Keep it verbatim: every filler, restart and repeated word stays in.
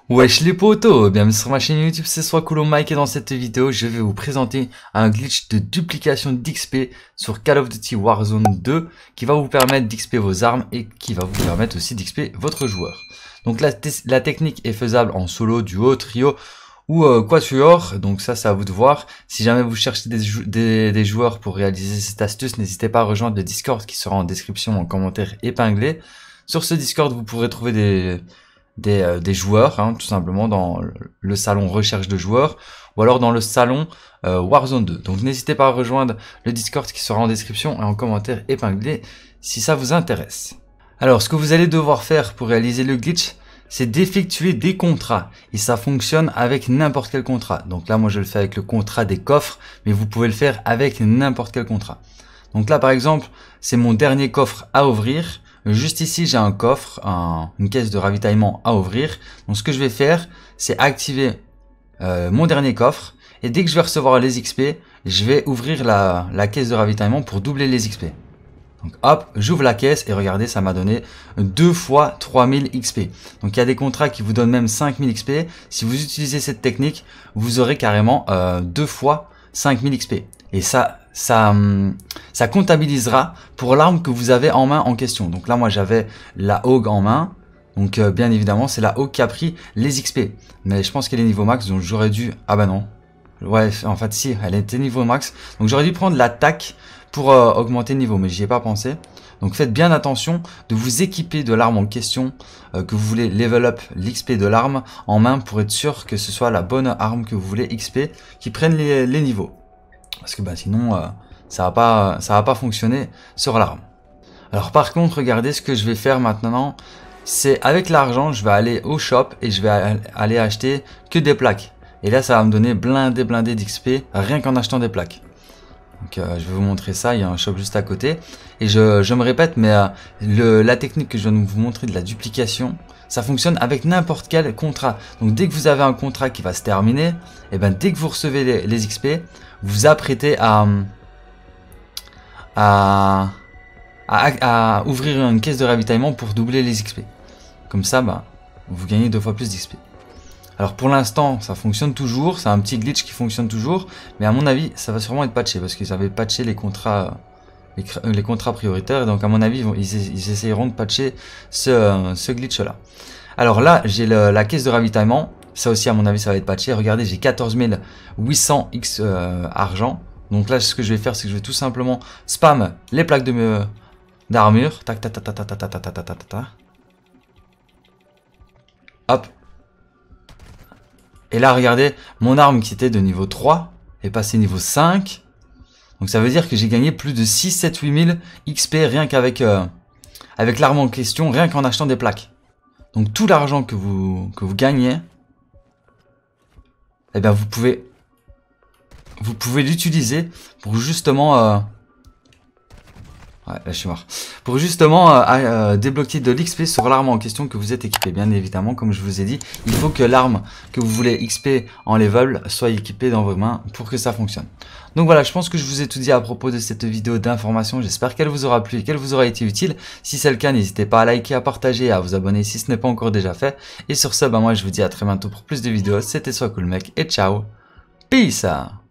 Wesh les potos, bienvenue sur ma chaîne YouTube, c'est Soiscool Mike et dans cette vidéo je vais vous présenter un glitch de duplication d'X P sur Call of Duty Warzone deux qui va vous permettre d'X P vos armes et qui va vous permettre aussi d'X P votre joueur. Donc la, la technique est faisable en solo, duo, trio ou euh, quatuor, donc ça c'est à vous de voir. Si jamais vous cherchez des, jou des, des joueurs pour réaliser cette astuce, n'hésitez pas à rejoindre le Discord qui sera en description en commentaire épinglé. Sur ce Discord vous pourrez trouver des... Des, euh, des joueurs, hein, tout simplement dans le salon recherche de joueurs, ou alors dans le salon euh, Warzone deux. Donc n'hésitez pas à rejoindre le Discord qui sera en description et en commentaire épinglé si ça vous intéresse. Alors ce que vous allez devoir faire pour réaliser le glitch, c'est d'effectuer des contrats, et ça fonctionne avec n'importe quel contrat. Donc là moi je le fais avec le contrat des coffres, mais vous pouvez le faire avec n'importe quel contrat. Donc là par exemple, c'est mon dernier coffre à ouvrir. Juste ici, j'ai un coffre, un, une caisse de ravitaillement à ouvrir. Donc, ce que je vais faire, c'est activer euh, mon dernier coffre. Et dès que je vais recevoir les X P, je vais ouvrir la, la caisse de ravitaillement pour doubler les X P. Donc, hop, j'ouvre la caisse et regardez, ça m'a donné deux fois trois mille X P. Donc, il y a des contrats qui vous donnent même cinq mille X P. Si vous utilisez cette technique, vous aurez carrément euh, deux fois cinq mille X P. Et ça, ça, ça comptabilisera pour l'arme que vous avez en main en question. Donc là, moi, j'avais la Hog en main. Donc, euh, bien évidemment, c'est la Hog qui a pris les X P. Mais je pense qu'elle est niveau max, donc j'aurais dû... Ah bah non. Ouais, en fait, si, elle était niveau max. Donc, j'aurais dû prendre l'attaque pour euh, augmenter le niveau, mais j'y ai pas pensé. Donc, faites bien attention de vous équiper de l'arme en question, euh, que vous voulez level up l'X P de l'arme en main pour être sûr que ce soit la bonne arme que vous voulez X P qui prenne les, les niveaux. Parce que bah, sinon, euh, ça va pas, ça va pas fonctionner sur l'arme. Alors par contre, regardez ce que je vais faire maintenant. C'est avec l'argent, je vais aller au shop et je vais aller acheter que des plaques. Et là, ça va me donner blindé, blindé d'X P rien qu'en achetant des plaques. Donc euh, je vais vous montrer ça, il y a un shop juste à côté. Et je, je me répète, mais euh, le, la technique que je viens de vous montrer de la duplication, ça fonctionne avec n'importe quel contrat. Donc dès que vous avez un contrat qui va se terminer, et ben dès que vous recevez les, les X P, vous vous apprêtez à, à, à, à ouvrir une caisse de ravitaillement pour doubler les X P. Comme ça, bah, vous gagnez deux fois plus d'X P. Alors pour l'instant, ça fonctionne toujours, c'est un petit glitch qui fonctionne toujours, mais à mon avis, ça va sûrement être patché, parce qu'ils avaient patché les contrats, les, les contrats prioritaires, et donc à mon avis, ils, vont, ils, ils essayeront de patcher ce, ce glitch-là. Alors là, j'ai la caisse de ravitaillement. Ça aussi, à mon avis, ça va être patché. Regardez, j'ai quatorze mille huit cents X euh, argent. Donc là, ce que je vais faire, c'est que je vais tout simplement spam les plaques de d'armure. Tac, tac, tac, tac, tac, tac, tac, tac, tac, tac, tac. Hop. Et là, regardez, mon arme qui était de niveau trois est passée niveau cinq. Donc ça veut dire que j'ai gagné plus de six, sept, huit mille X P rien qu'avec euh, avec l'arme en question, rien qu'en achetant des plaques. Donc tout l'argent que vous, que vous gagnez, eh bien, vous pouvez, vous pouvez l'utiliser pour justement, euh, ouais, là je suis mort, pour justement euh, euh, débloquer de l'X P sur l'arme en question que vous êtes équipé. Bien évidemment, comme je vous ai dit, il faut que l'arme que vous voulez X P en level soit équipée dans vos mains pour que ça fonctionne. Donc voilà, je pense que je vous ai tout dit à propos de cette vidéo d'information. J'espère qu'elle vous aura plu et qu'elle vous aura été utile. Si c'est le cas, n'hésitez pas à liker, à partager et à vous abonner si ce n'est pas encore déjà fait. Et sur ce, bah moi je vous dis à très bientôt pour plus de vidéos. C'était Soiscool Mec et ciao. Peace!